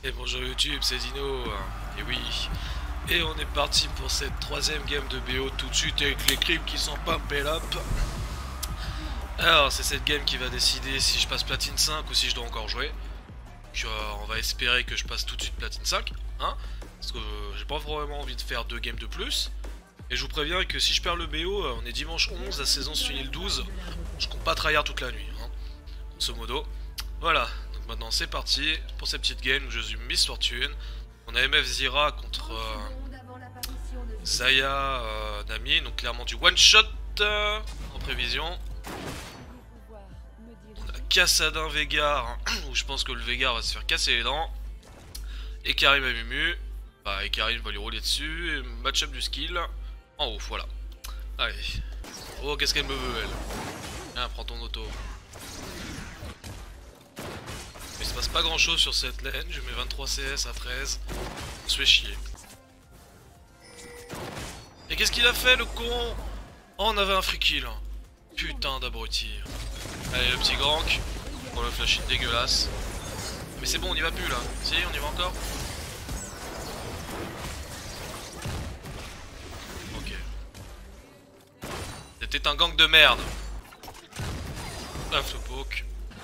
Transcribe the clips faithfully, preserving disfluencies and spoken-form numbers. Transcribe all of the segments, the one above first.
Et bonjour YouTube, c'est Dino. Et oui. Et on est parti pour cette troisième game de B O tout de suite avec les clips qui sont pas up. Alors c'est cette game qui va décider si je passe platine cinq ou si je dois encore jouer. Donc, euh, on va espérer que je passe tout de suite platine cinq, hein, parce que euh, j'ai pas vraiment envie de faire deux games de plus. Et je vous préviens que si je perds le B O, euh, on est dimanche onze, la saison se finit le douze. Je compte pas tryhard toute la nuit, hein, grosso modo. Voilà, donc maintenant c'est parti pour cette petite game où je suis Miss Fortune. On a M F Zira contre euh, Zaya euh, Nami, donc clairement du one shot euh, en prévision. On a Kassadin Veigar, hein, où je pense que le Veigar va se faire casser les dents. Et Karim Amumu, bah, et Karim va lui rouler dessus. Et match-up du skill en haut, voilà. Allez. Oh, qu'est-ce qu'elle me veut, elle. Viens, prends ton auto. Mais il se passe pas grand chose sur cette lane, je mets vingt-trois C S à treize, on se fait chier. Et qu'est-ce qu'il a fait le con? Oh, on avait un free kill. Putain d'abruti. Allez le petit gank, pour le flash hit dégueulasse. Mais c'est bon, on y va plus là. Si, on y va encore. Ok. C'était un gank de merde. Paf le poke.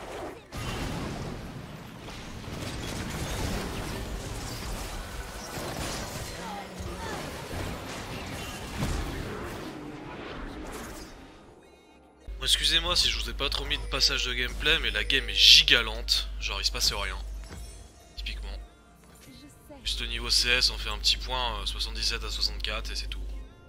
Excusez-moi si je vous ai pas trop mis de passage de gameplay, mais la game est gigalente, genre il se passe rien, typiquement. Juste au niveau C S on fait un petit point euh, soixante-dix-sept à soixante-quatre et c'est tout.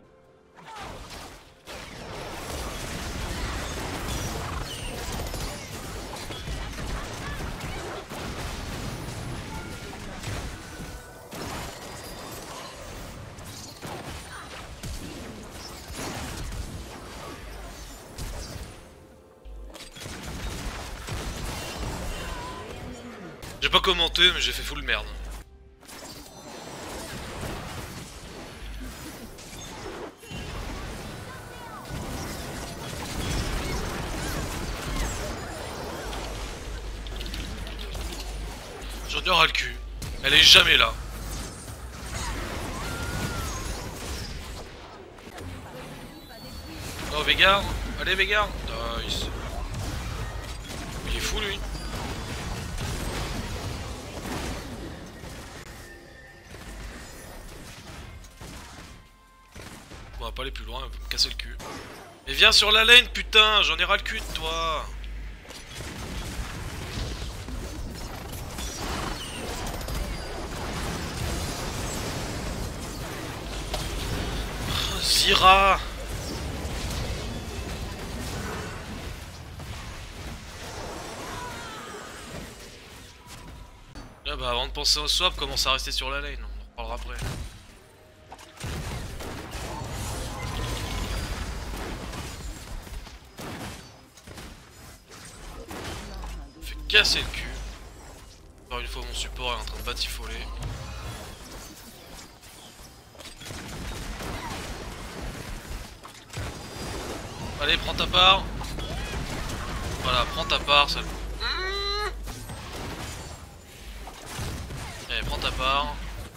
J'ai pas commenté mais j'ai fait full merde. J'en ai ras le cul. Elle est jamais là. Oh Veigar. Allez Veigar. Nice. Il est fou lui. On va pas aller plus loin, elle va me casser le cul. Mais viens sur la lane, putain, j'en ai ras le cul de toi. Oh, Zira. Là bah avant de penser au swap, commence à rester sur la lane, on en reparlera après. Casser le cul. Encore une fois mon support est en train de batifoler. Allez prends ta part. Voilà prends ta part ça... Allez prends ta part.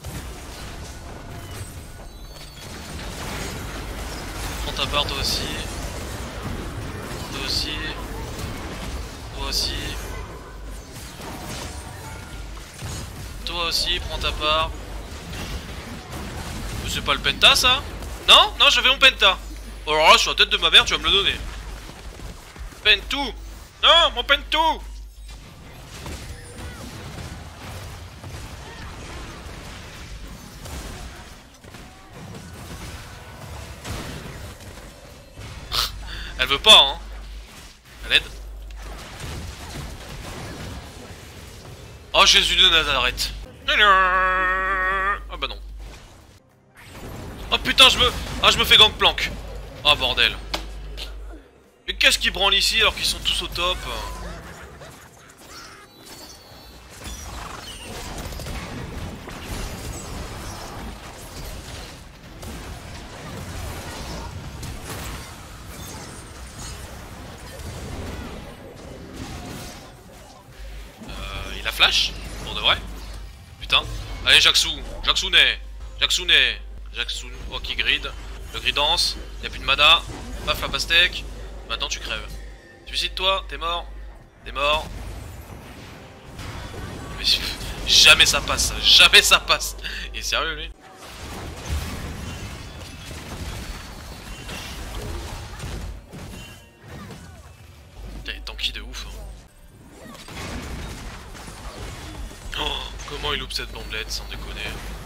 Prends ta part toi aussi. Toi aussi. Toi aussi. Toi aussi, prends ta part. C'est pas le penta ça? Non? Non, j'avais mon penta. Alors là, sur la tête de ma mère, tu vas me le donner. Pentou. Non, mon pentou. Elle veut pas, hein. Elle aide. Oh Jésus de Nazareth. Ah bah non. Oh putain je me... Ah je me fais gangplank. Ah oh, bordel. Mais qu'est-ce qui branle ici alors qu'ils sont tous au top? Euh... Il a flash? Pour de vrai? putain. Allez, Jaxou, Jaxoune, Jaxoune, Jaxoune, oh qui grid. Le gridance, y'a plus de mana. Paf la pastèque. Maintenant tu crèves. Suicide-toi, t'es mort. T'es mort. Mais jamais ça passe, jamais ça passe. Il est sérieux lui? Putain, il est tanky de ouf. Hein. Oh, comment il loupe cette bomblette sans déconner.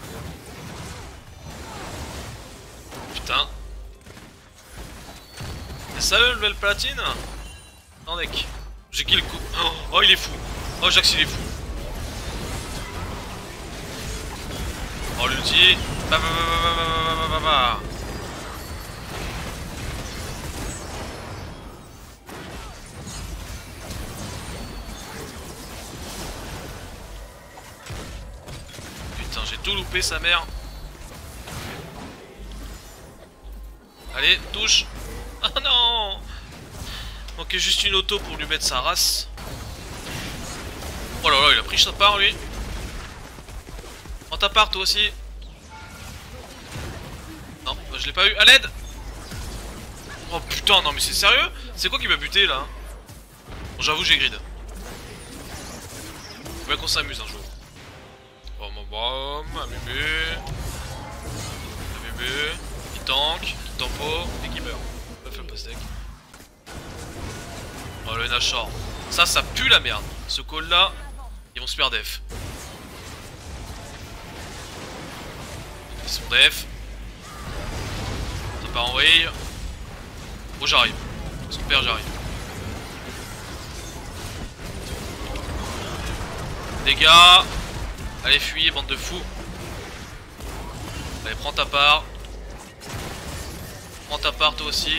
Putain. C'est ça le level platine? Non mec. J'ai qui le coup? Oh, oh il est fou. Oh Jax il est fou. Oh l'ulti. Bah bah bah bah bah bah bah bah. Putain j'ai tout loupé sa mère. Allez, touche. Oh non. Ok, juste une auto pour lui mettre sa race. Oh là là, il a pris sa part lui. Prends ta part toi aussi. Non, je l'ai pas eu. À l'aide. Oh putain, non mais c'est sérieux? C'est quoi qui m'a buté là? Bon, j'avoue, j'ai grid. Faut bien qu'on s'amuse un jour. Bam bam bam, un bébé. Un bébé. Qui tank, qui tempo et qui meurt. Pas fait le post-deck. Oh le Nashor. Ça, ça pue la merde. Ce call là, ils vont se faire def. Ils sont def. Ça part en vrille. Oh j'arrive. Super j'arrive. Dégâts. Allez fuyez bande de fous. Allez prends ta part. Prends ta part toi aussi.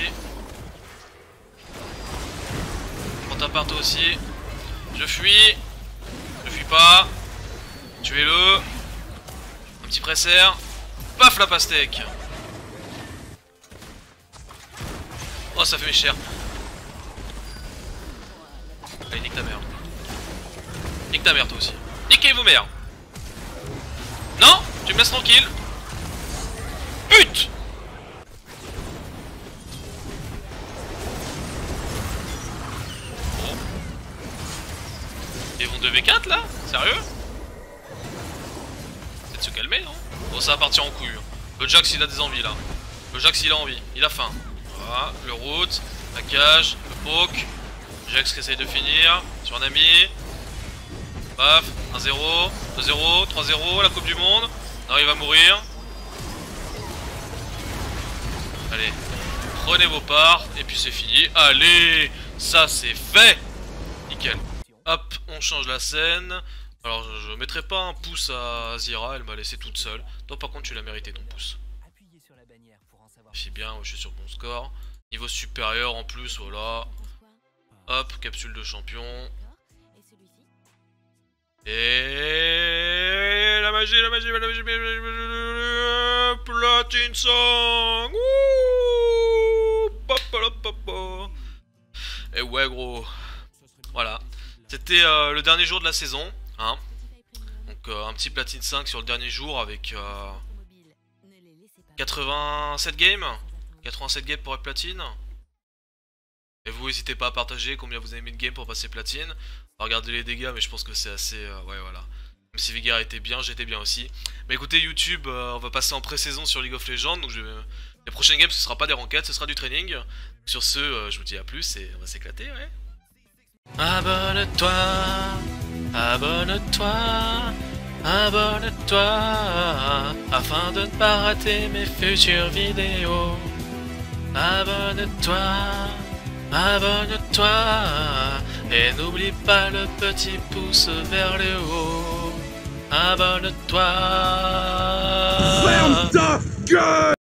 Prends ta part toi aussi. Je fuis. Je fuis pas. Tuez-le. Un petit presser. Paf la pastèque. Oh ça fait mes chers. Allez nique ta mère. Nique ta mère toi aussi. Niquez vos mères. Non, tu me laisses tranquille. Pute. Bon. Ils vont deux v quatre là? Sérieux? Peut-être se calmer non? Bon ça va partir en couille. Le Jax il a des envies là. Le Jax il a envie, il a faim. Voilà, le route, la cage, le poke. Jax qui essaye de finir sur un ami. Paf, un zéro, deux zéro, trois zéro, la coupe du monde. Non il va mourir. Allez, prenez vos parts et puis c'est fini. Allez, ça c'est fait. Nickel. Hop, on change la scène. Alors je, je mettrai pas un pouce à Azira, elle m'a laissé toute seule. Toi par contre tu l'as mérité ton pouce. C'est bien, je suis sur bon score. Niveau supérieur en plus, voilà. Hop, capsule de champion. Et la magie, la magie, la magie, la magie, la magie, Platine Song. Et ouais gros. Voilà. C'était euh, le dernier jour de la saison. Hein. Donc euh, un petit Platine cinq sur le dernier jour avec euh, quatre-vingt-sept games. quatre-vingt-sept games pour être platine. Et vous n'hésitez pas à partager combien vous avez mis de game pour passer platine. Regardez les dégâts mais je pense que c'est assez... Euh, ouais voilà. Même si Vigard était bien, j'étais bien aussi. Mais écoutez YouTube, euh, on va passer en pré-saison sur League of Legends. Donc je... les prochaines games ce sera pas des ranked, ce sera du training. Sur ce, euh, je vous dis à plus et on va s'éclater ouais. Abonne-toi, abonne-toi, abonne-toi, afin de ne pas rater mes futures vidéos. Abonne-toi, abonne-toi, et n'oublie pas le petit pouce vers le haut. Abonne-toi.